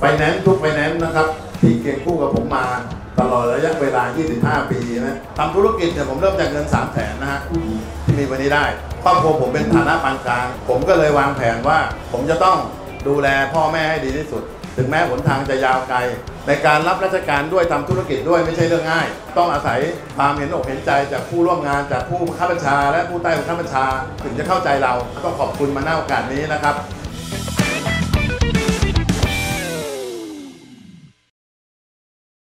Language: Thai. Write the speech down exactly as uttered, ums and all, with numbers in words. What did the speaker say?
ฟแนนซ์ทุกไฟแนนซ์นะครับที่เคียงคู่กับผมมาตลอดระยะเวลายี่สิบห้าปีนะทำธุรกิจเนี่ยผมเริ่มจากเงินสามแสนนะฮะที่มีวันนี้ได้ครอบครัวผมเป็นฐานะปานกลางผมก็เลยวางแผนว่าผมจะต้องดูแลพ่อแม่ให้ดีที่สุดถึงแม้หนทางจะยาวไกลในการรับราชการด้วยทำธุรกิจด้วยไม่ใช่เรื่องง่ายต้องอาศัยความเห็นอกเห็นใจจากผู้ร่วมงานจากผู้บังคับบัญชาและผู้ใต้บังคับบัญชาถึงจะเข้าใจเราต้องขอบคุณมาณโอกาสนี้นะครับ